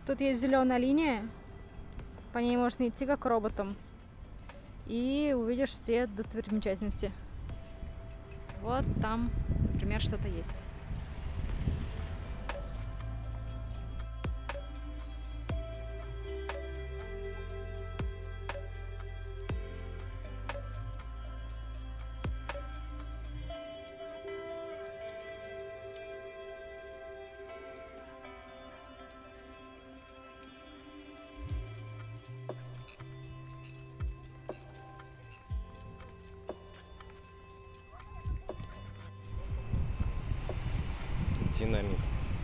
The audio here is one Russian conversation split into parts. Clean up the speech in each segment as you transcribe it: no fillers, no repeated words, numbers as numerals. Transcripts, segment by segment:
Тут есть зеленая линия, по ней можно идти как роботом, и увидишь все достопримечательности. Вот там, например, что-то есть. Динамит.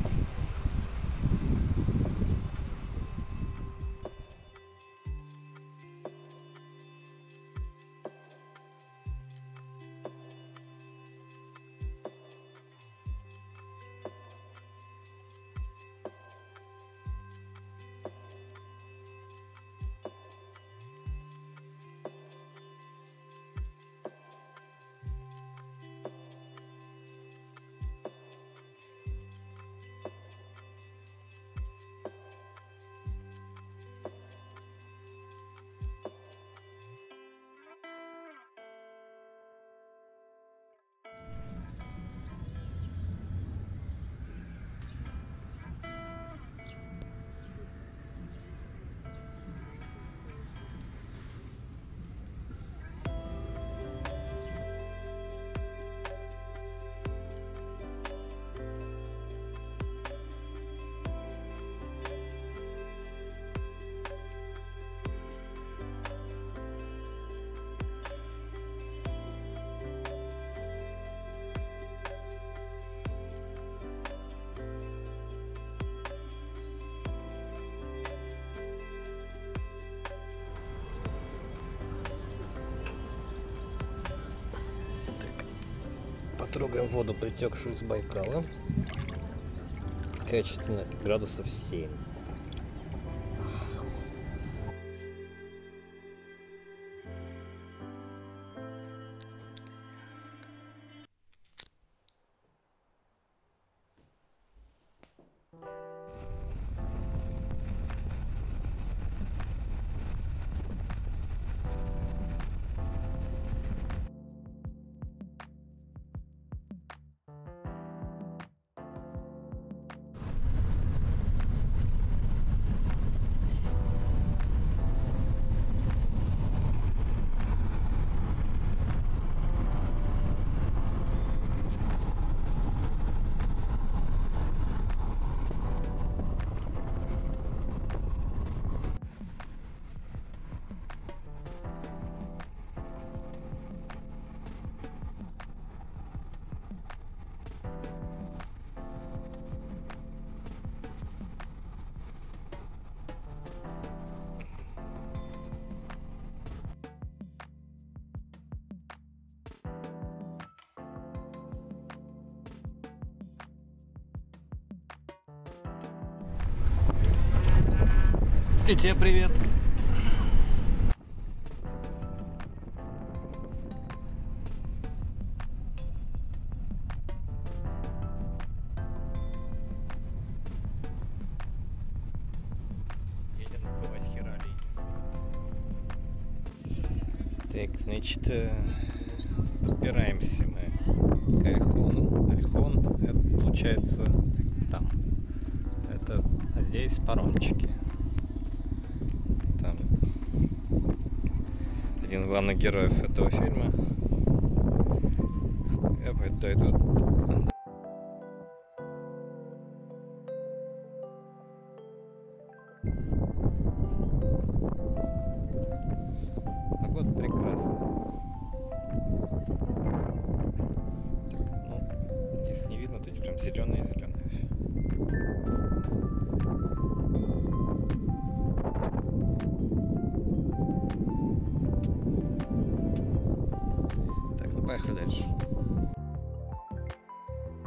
Потрогаем воду, притекшую из Байкала. Качественно, градусов 7. И тебе привет. Едем купать хералий. Так, значит, подбираемся мы к Орехону. Орехон, это получается там. Это, а здесь паромчики. Там один из главных героев этого фильма. Я дойду. Погода прекрасная. Так, ну, если не видно, то здесь прям зеленое-зеленое все. Так, ну поехали дальше.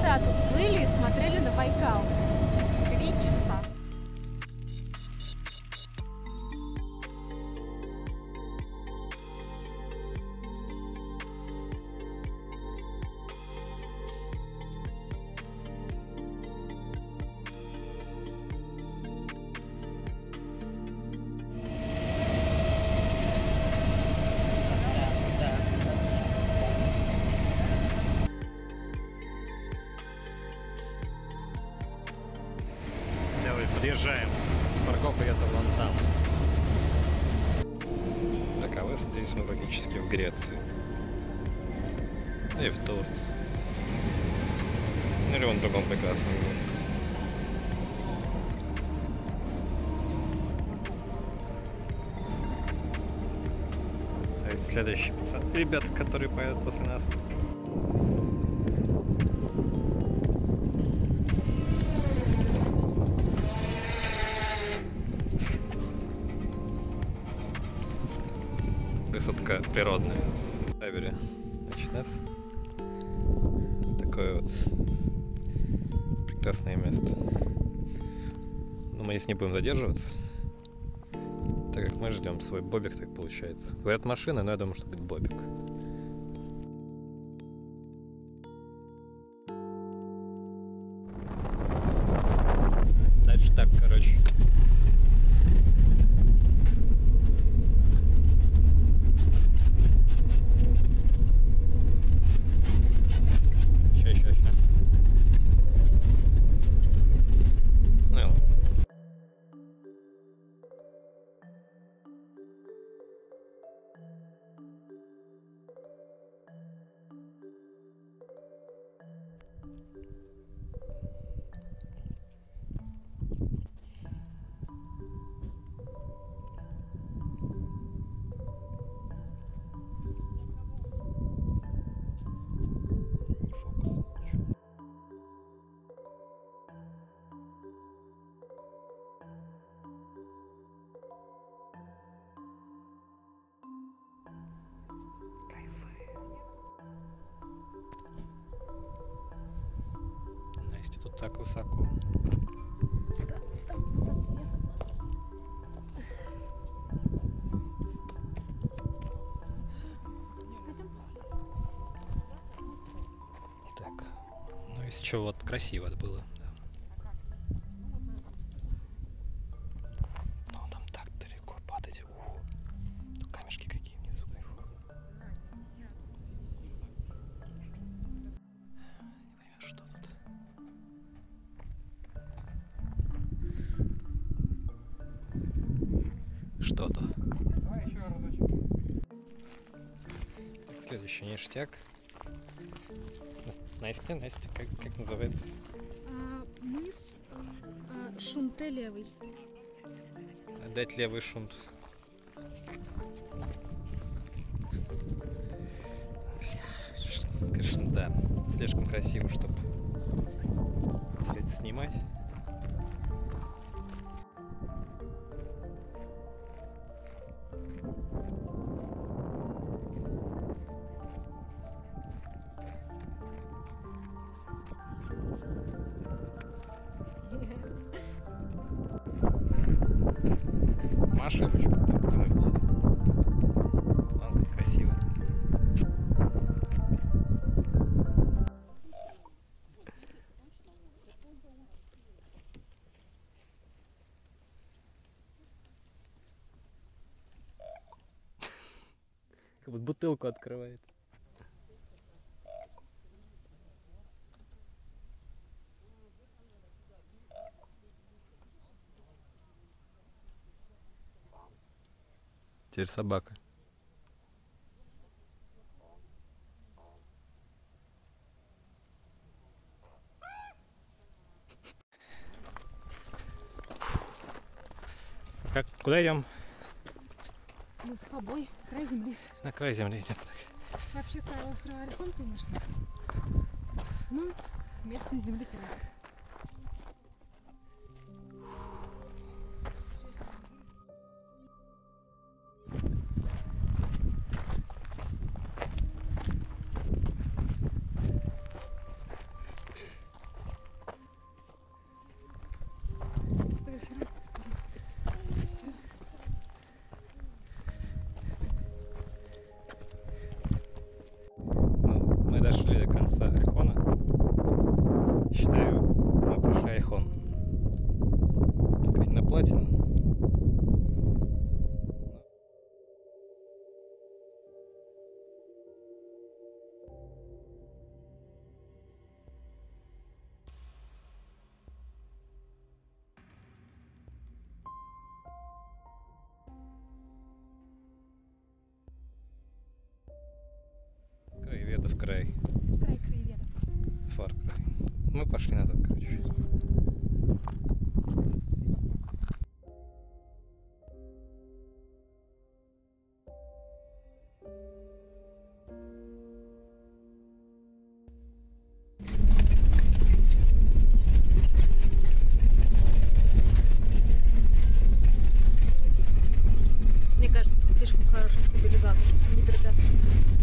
полчаса тут плыли и смотрели на Байкал. 3 часа. Подъезжаем. Парковка где-то вон там. Так, а высадились мы практически в Греции. И в Турции. Или вон в другом прекрасном месте. А это следующий пацан. Ребята, которые поедут после нас. Высадка природная. Табере. Значит, нас в такое вот прекрасное место. Но мы здесь не будем задерживаться, так как мы ждем свой бобик, так получается. Говорят, машина, но я думаю, что будет бобик. Дальше так, короче. Настя, тут так высоко. Да, там высоко, я согласна. Так, ну из чего вот красиво было. Да. Ну там так далеко падать. Тут камешки какие внизу, кайфово. Не поймешь, что тут. Что-то. Давай еще разочек. Следующий ништяк. Настя, как называется? Мыс Шунте левый. Дать левый шунт. Конечно, да. Слишком красиво, чтобы все это снимать. Маша ручку там где-нибудь. Вон как красиво. Как будто бутылку открывает. Теперь собака. Как, куда идем? Мы с тобой, край земли. На край земли идем. Вообще край острова Орихон, конечно. Ну, местной земли край. Мы пошли назад, короче. Мне кажется, тут слишком хороший стабилизатор. Не препятствует.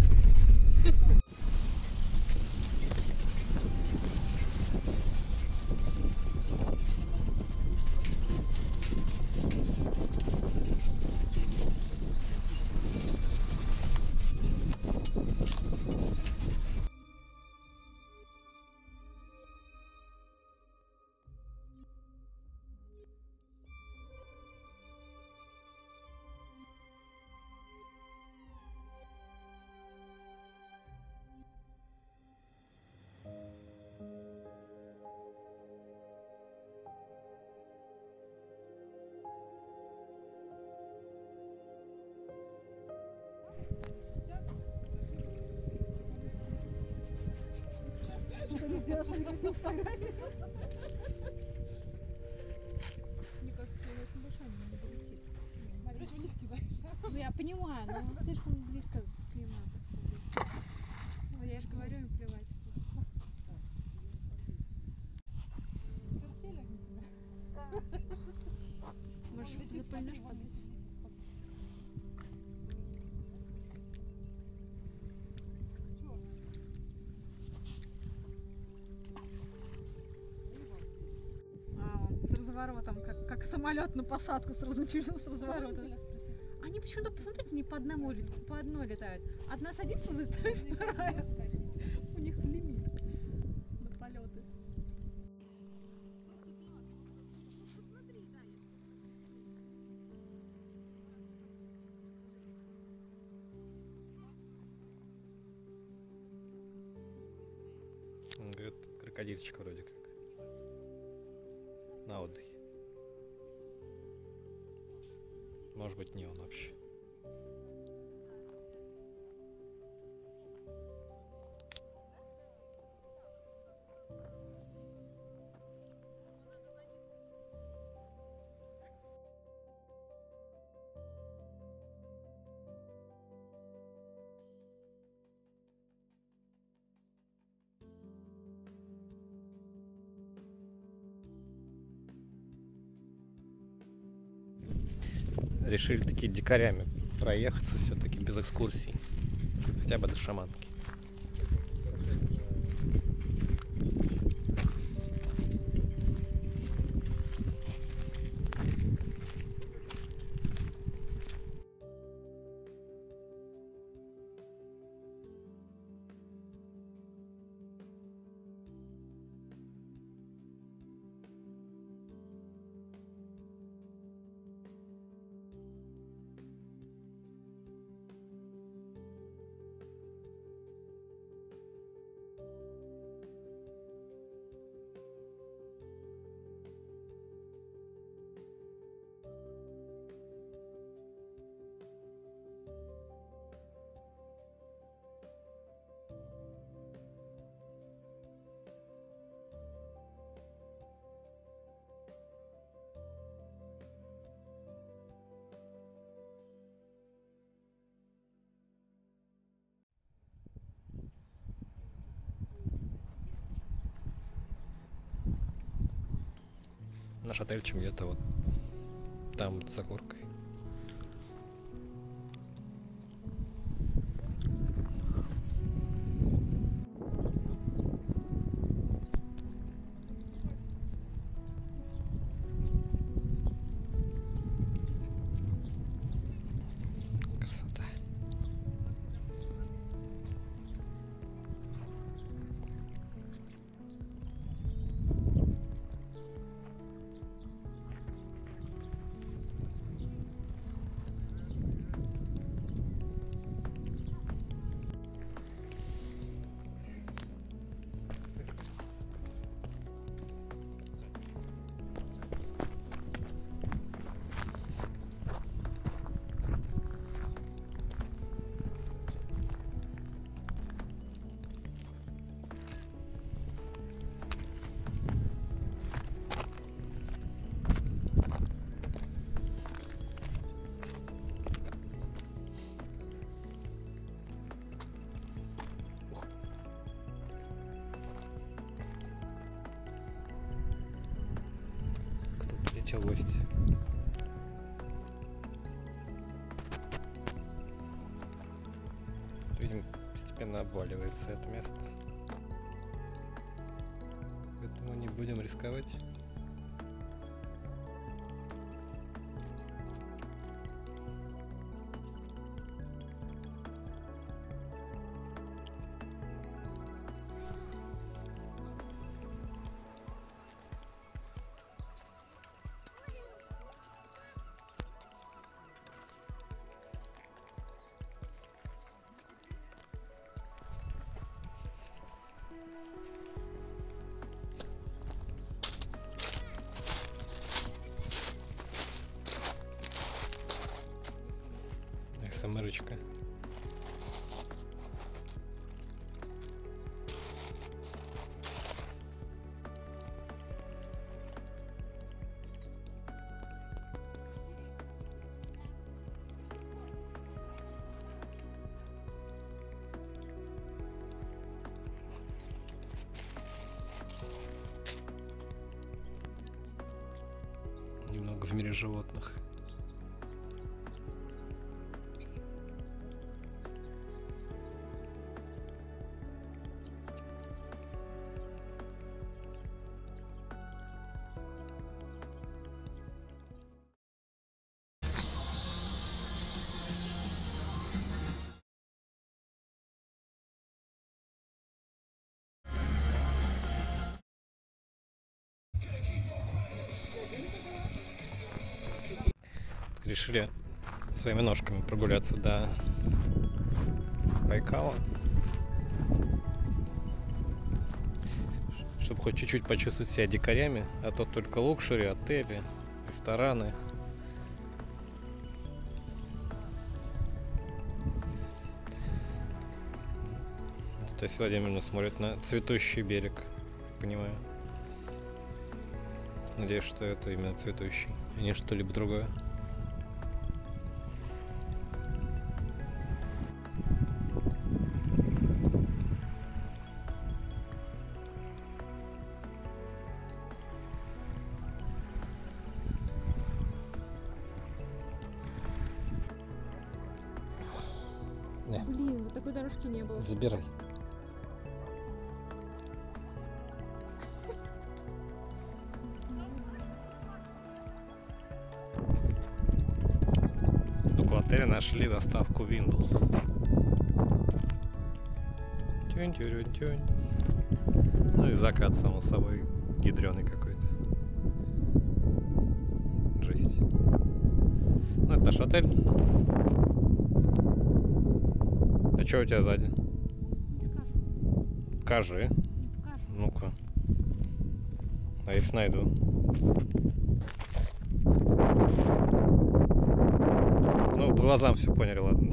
Ну я понимаю, но слишком близко к нему. Я же говорю, им плевать. Может, запальнешь подать? С разворотом, как самолет на посадку сразу начался с разворота. Они почему-то, посмотрите, не по одной летают. Одна садится, взлетает, вторая. У них лимит на полеты. Он говорит, крокодильчик вроде как. На отдыхе. Может быть, не он вообще. Решили такие дикарями проехаться все-таки без экскурсий. Хотя бы до Шаманки. Наш отельчик где-то вот там вот за горкой. Красота. прилетел гость. Видимо, постепенно обваливается это место. Поэтому не будем рисковать. СМРочка. Немного в мире животных. Решили своими ножками прогуляться до Байкала, чтобы хоть чуть-чуть почувствовать себя дикарями, а то только лукшери, отели, рестораны. Стася Владимировна смотрит на цветущий берег, я понимаю. Надеюсь, что это именно цветущий, а не что-либо другое. Блин, вот такой дорожки не было. Забирай. В отеле нашли доставку Windows. Тюнь-тюрюнь-тюнь. Ну и закат, само собой, ядреный какой-то. Жесть. Ну, это наш отель. А что у тебя сзади? Не скажу. Покажи. Не покажу. Ну-ка. А если найду? Ну, по глазам все поняли, ладно.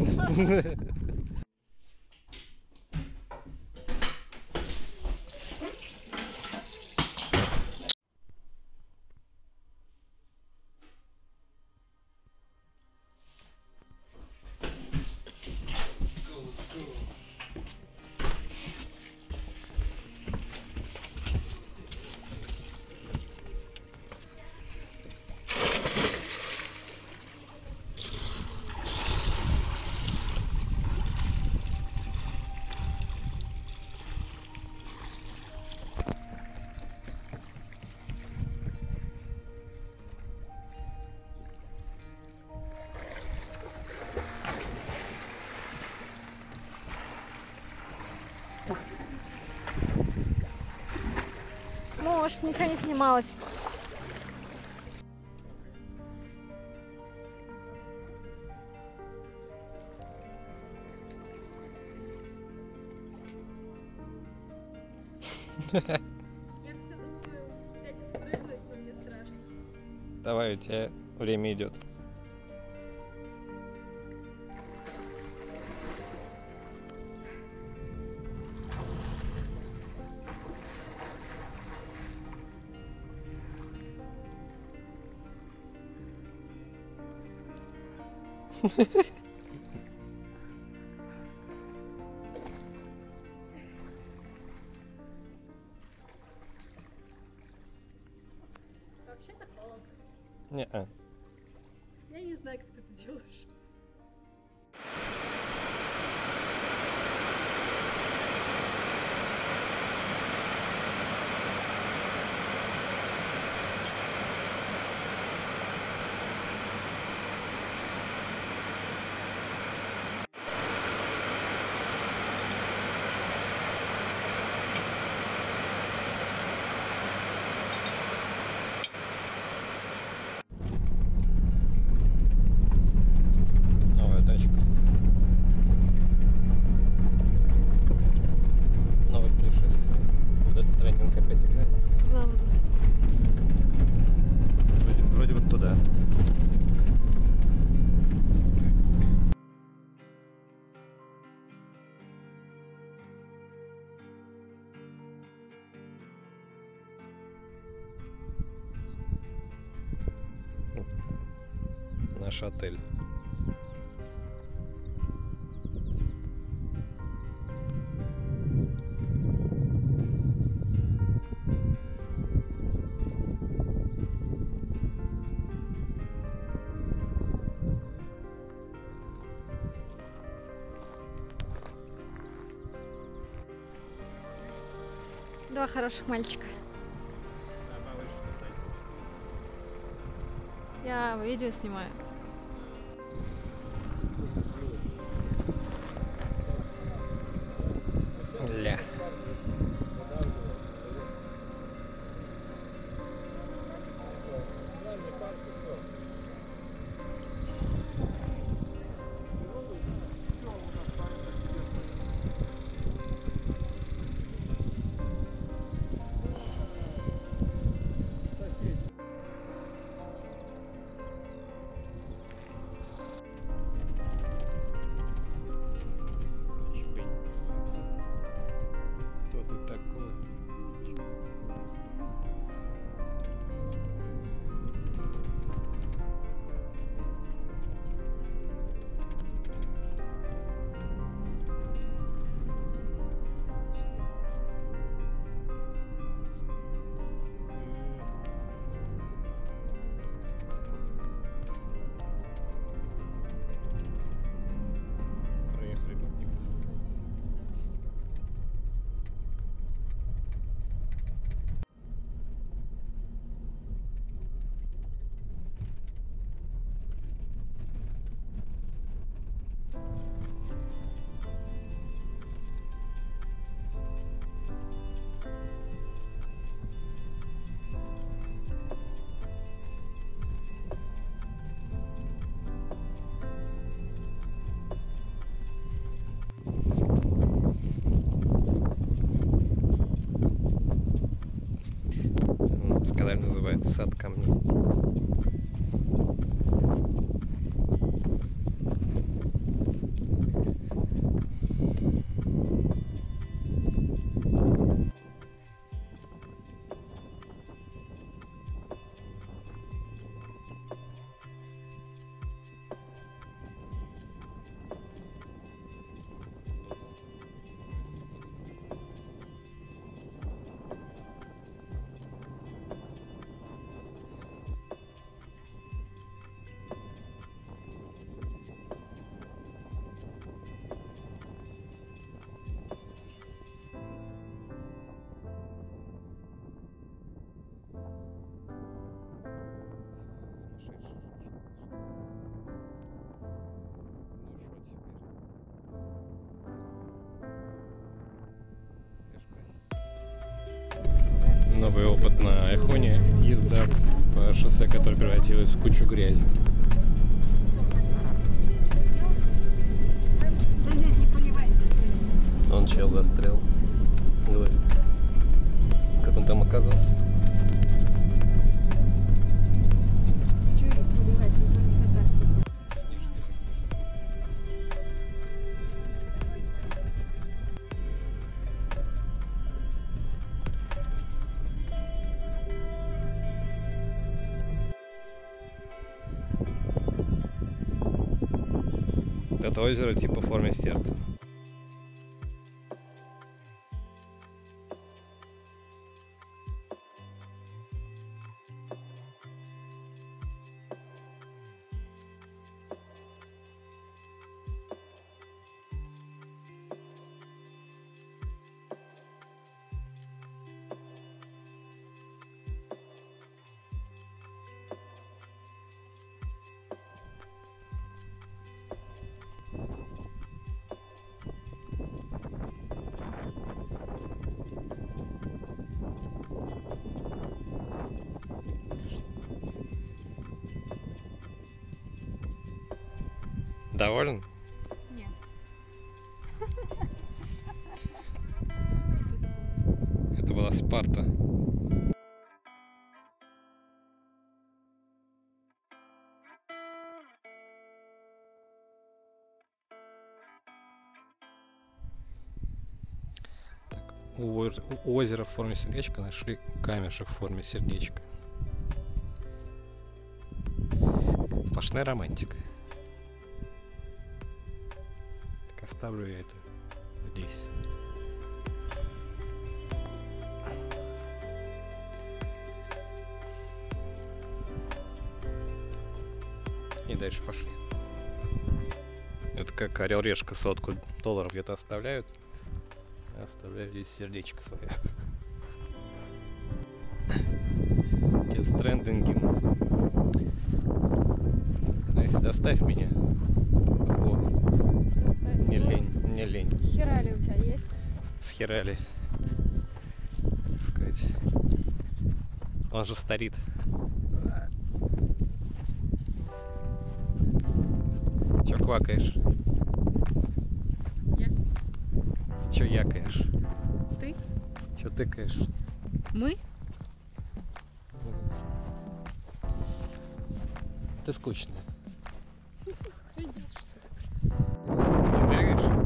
Может, ничего не снималось. Я все думаю, взять и спрыгнуть, но мне страшно. Давай, у тебя время идет. Вообще-то холодно. Не-а. Я не знаю, как ты это делаешь. Новая тачка. Новое путешествие. Death Stranding опять играет. Вроде вот туда. Наш отель. Два хороших мальчика. Я видео снимаю. Ля. Кто ты такой? Проехали мутник. Сказали, называется сад камней. Новый опыт на Эхоне. Езда по шоссе, которое превратилось в кучу грязи. Он чел застрял. Говорит. Как он там оказался? Это озеро типа в форме сердца. Доволен? Нет. Это была Спарта. У озера в форме сердечка нашли камешек в форме сердечка. Сплошная романтика. Так оставлю я это здесь. И дальше пошли. Это как орел-решка $100 где-то оставляют. Я оставляю здесь сердечко свое. Death Stranding. Настя, доставь меня. О, не лень, не лень. Херали у тебя есть? Схерали. Так сказать. Он же старит. Чё квакаешь? Я. Чё якаешь? Ты? Чё тыкаешь? Мы? Ты скучная. Бегаешь?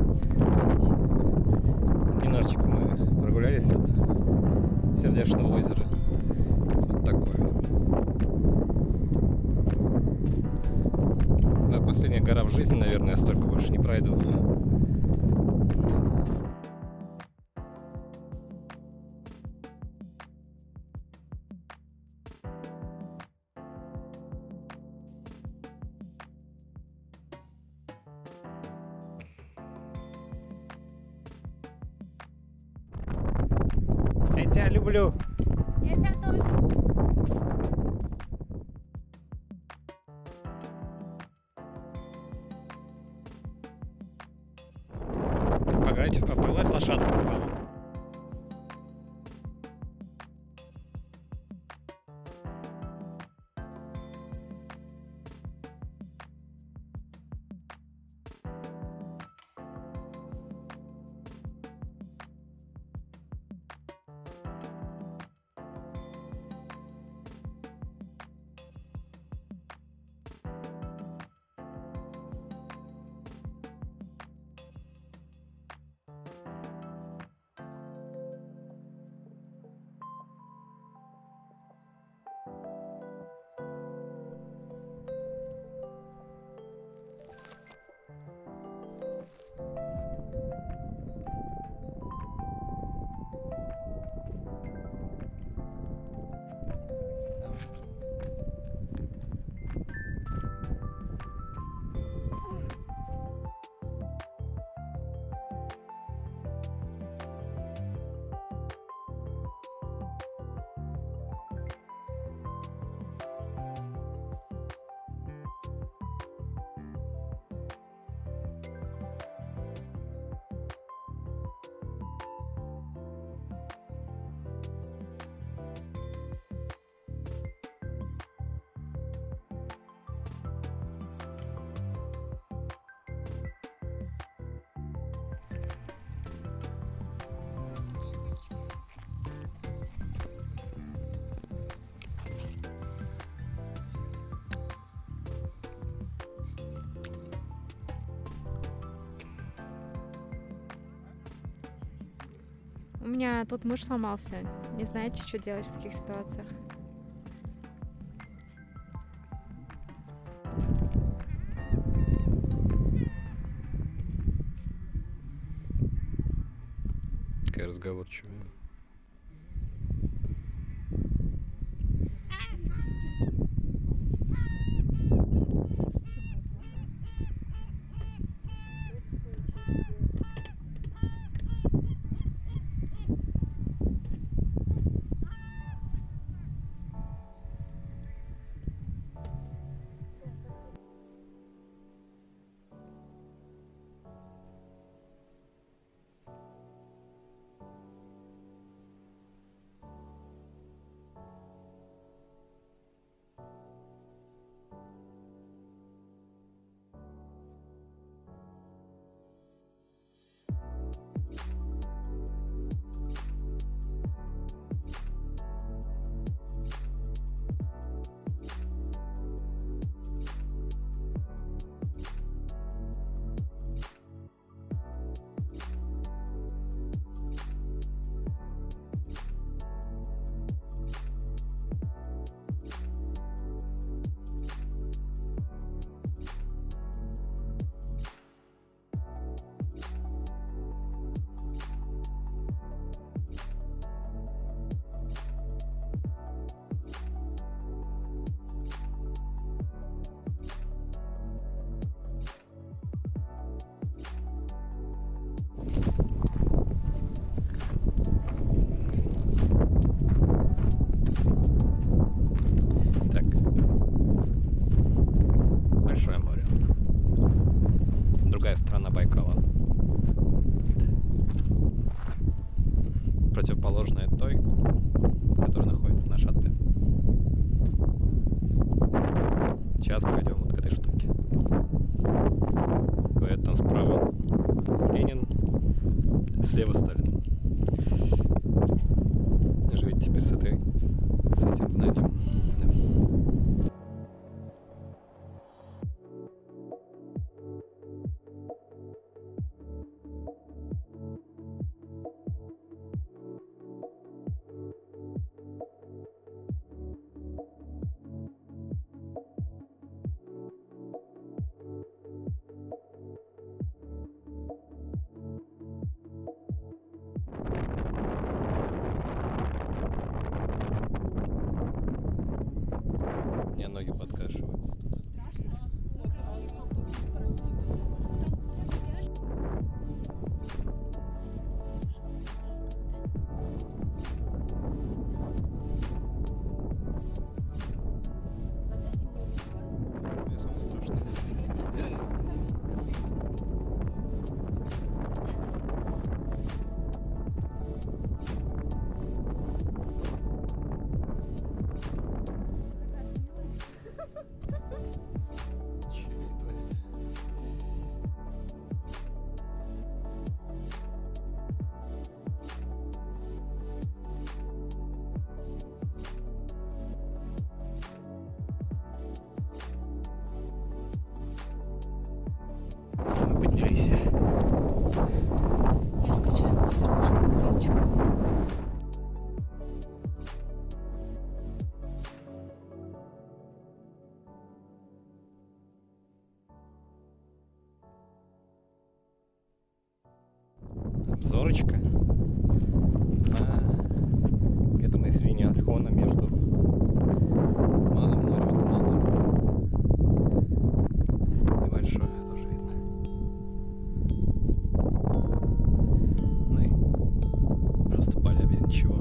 Немножечко мы прогулялись от Сердечного озера. Вот такое. Моя последняя гора в жизни, наверное, я столько больше не пройду. Я тебя люблю. Я тебя тоже. Погладь лошадку. У меня тут мышь сломался. Не знаете, что делать в таких ситуациях? Какая разговорчивая. слева Сталин. Живите теперь с этим знанием. Да. У меня ноги подкашиваются тут. Мне самому страшно. Чё они творят? Мы поднялись. Я скучаю по Петербургскому речку. Зорочка на этом извине Альхона между Малым морем, это Малое море. И большое тоже видно. Ну и просто поля без ничего.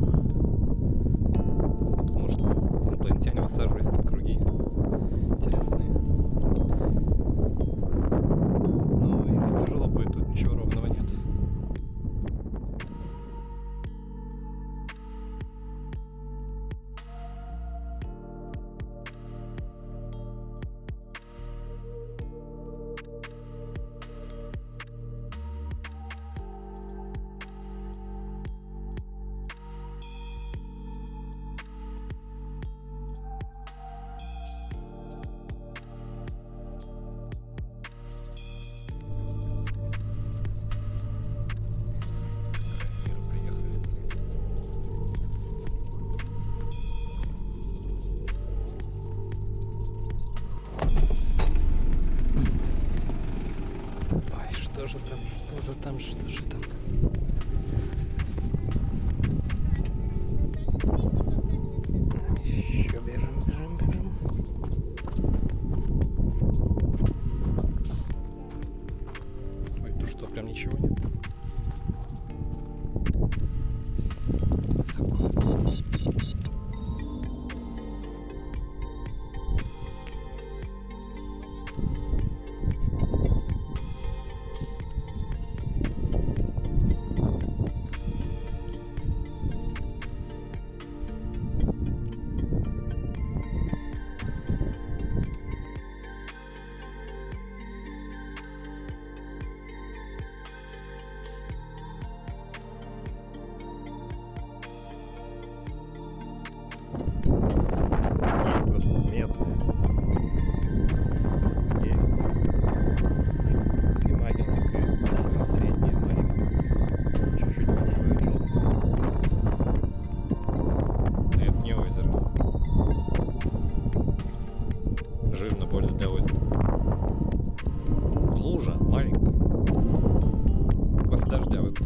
Потому что инопланетяне высаживались под круги интересные. Ну и тут тяжело будет, тут ничего ровного нет. Что же там? Еще бежим. Ой, тут что, прям ничего нет? Высоко. Есть вот мед. Есть Симагинское, большое, среднее, маленькое. Чуть-чуть большое, чуть-чуть среднее. Но это не озеро. Жирно больно для озера. Лужа маленькая. После дождя выпала.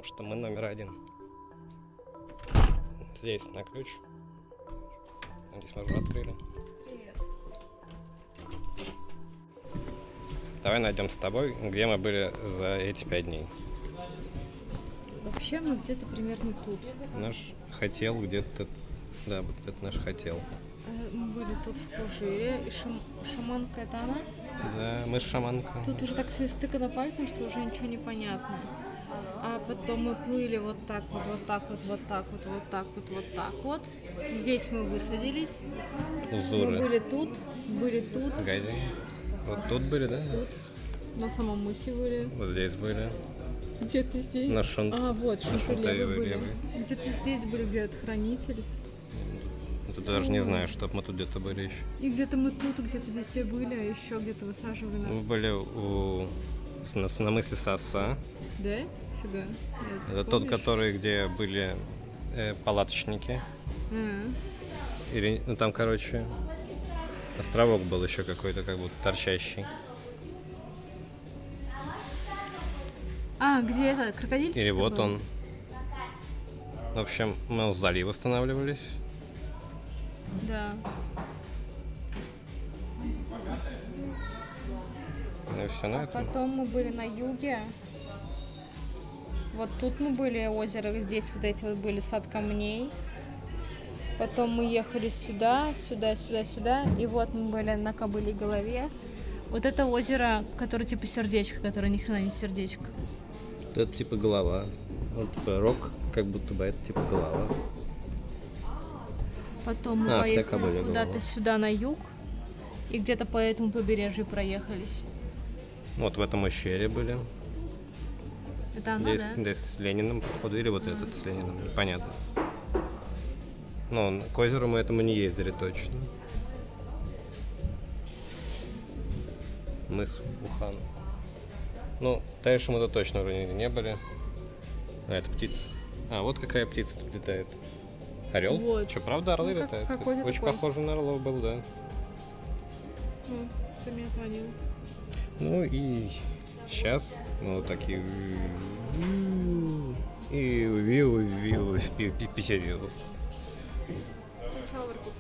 что мы номер один. Здесь на ключ. Здесь мы уже открыли. Привет. Давай найдем с тобой, где мы были за эти 5 дней. Вообще мы где-то примерно тут. Наш хотел где-то... Да, вот это наш хотел. Мы были тут в Фужире, и шаманка это она. Да, мы шаманка. Тут уже так все истыкано пальцем, что уже ничего не понятно. А потом мы плыли вот так вот, вот так вот, вот так вот, вот так вот, вот так вот. Здесь мы высадились. Узуры. Мы были тут. Гайди. Вот тут были, да? Тут. На самом мысе были. Вот здесь были. Где-то здесь. На шун... А, вот, Шунтулевы были. левый. Где-то здесь были, где этот хранитель. Тут даже не знаю, чтоб мы тут где-то были еще. И где-то мы тут, где-то везде были, а еще где-то высаживали нас. Мы были на мысе Саса. Да? Фига. Это тот, который, где были палаточники. Или, ну там, короче, островок был еще какой-то, как будто торчащий. А, где это? Крокодильчик? Или вот он. В общем, мы у залива останавливались. Да. Ну и все на этом. Потом мы были на юге. Вот тут мы были, озеро, здесь вот эти вот были сад камней. Потом мы ехали сюда, сюда. И вот мы были на Кобыльей голове. Вот это озеро, которое типа сердечко, которое ни хрена не сердечко. Это типа голова. Вот типа рог, как будто бы это типа голова. Потом мы поехали куда-то сюда на юг. И где-то по этому побережью проехались. Вот в этом ущелье были. Это оно, Здесь, да? здесь с Лениным, походу, или вот этот с Лениным, непонятно. Но к озеру мы этому не ездили точно. Мыс Ухан. Ну, дальше мы тут точно уже не были. А, это птица. А, вот какая птица тут летает. Орел? Вот. Что, правда орлы Ну, летают? какой-то Очень такой. похоже на орлов был, да. Ну, что мне звонил. Ну и сейчас мы вот такие... И виу писерю. Сначала в Иркутск.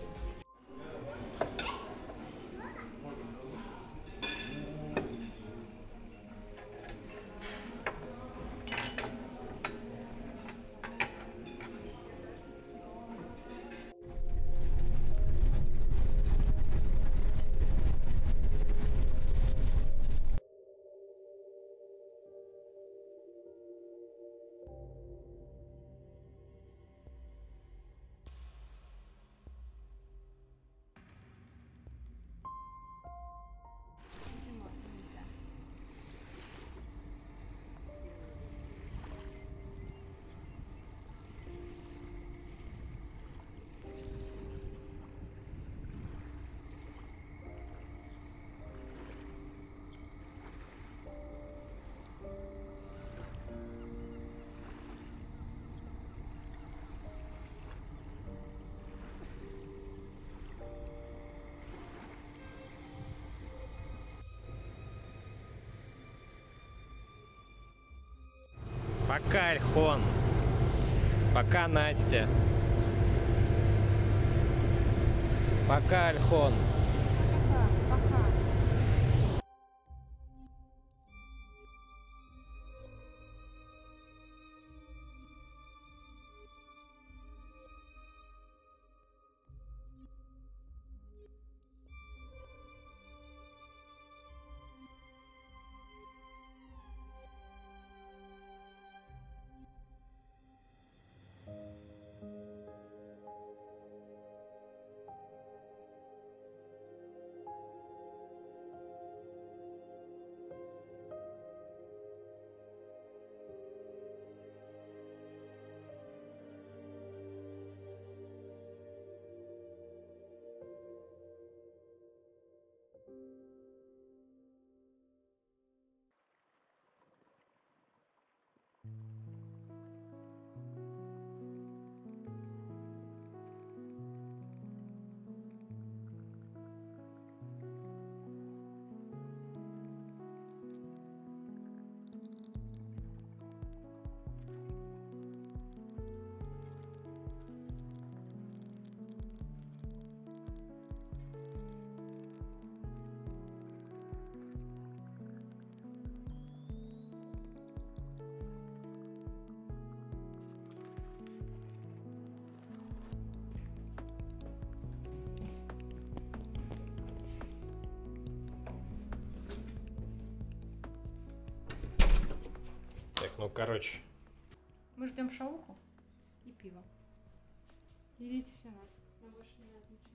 Пока, Альхон. Пока, Настя. Пока, Альхон. Пока. Ну, короче. Мы ждем шауху и пиво. Идите все, нам больше не надо ничего.